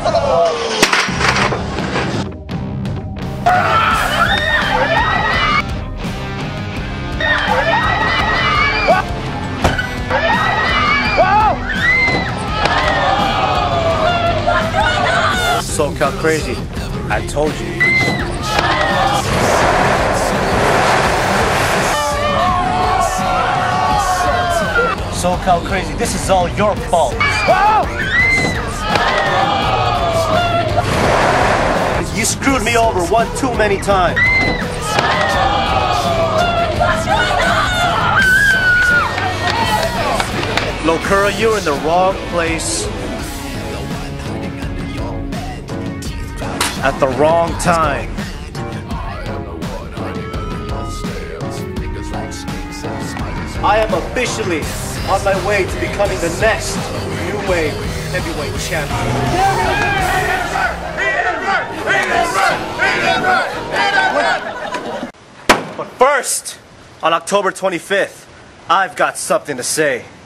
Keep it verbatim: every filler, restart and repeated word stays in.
Socal crazy. I told you. Socal crazy. This is all your fault. You screwed me over one too many times. Locura, you're in the wrong place at the wrong time. I am officially on my way to becoming the next new wave heavyweight champion. But first, on October twenty-fifth, I've got something to say.